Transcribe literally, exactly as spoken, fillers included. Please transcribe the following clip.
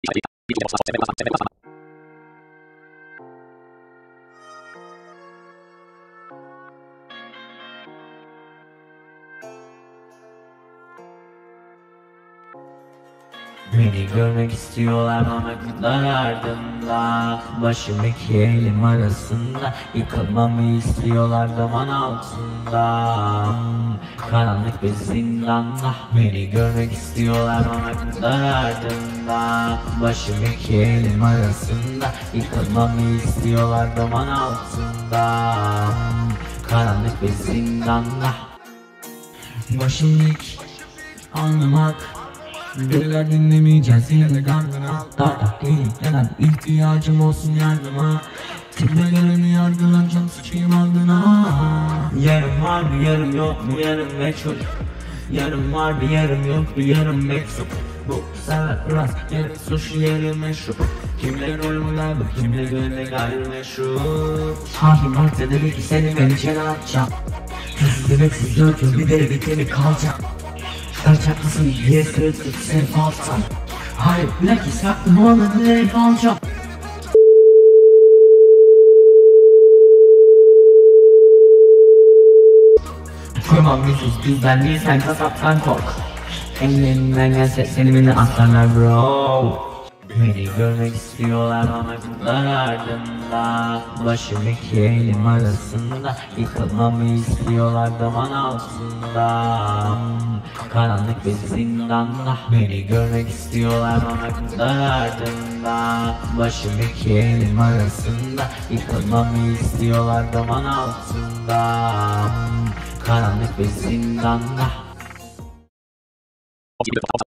Beni görmek istiyorlar bana kutlar ardında. Başım iki elim arasında. Yıkılmamı istiyorlar duman altında. Karanlık bir zindanda. Beni görmek istiyorlar bana kutlar ardında. Başım iki elim arasında. Yıkılmamı istiyorlar duman altında. Karanlık bir zindanda. Başım dik, alnım hak. Deliler dinlemeyeceğiz yine de gardına. Dardak değil neden ihtiyacım olsun yardıma. Kimle geleni yargılanacağım sıçayım ardına. Yarım var bir yarım yok mu yarım meçhul. Yarım var bir yarım yok bir yarım mektup. Bu sefer biraz yarım suçlu yarım meşrup. Kimle rolüler bu kimle gönle gayrimeşru. Hakim vakti dedi ki seni ben içeri atacağım. Kızı demeksiz dörtüm bir deri biteni kalacak. Gerçek mısın diye sırtı seni falsan. Hayır bilaki saklım olmadı nereye kalacağım. Kurmam yüzsüz bizden değil sen kasaptan kork. Ellerinden gelse seni beni aslanlar bro. Beni görmek istiyorlar bana kutlar ardında. Başım iki elim arasında. Yıkılmamı istiyorlar duman altında. Karanlık bir zindanda. Beni görmek istiyorlar bana kutlar ardında. Başım iki elim arasında. Yıkılmamı istiyorlar duman altında. Karanlık bir zindanda.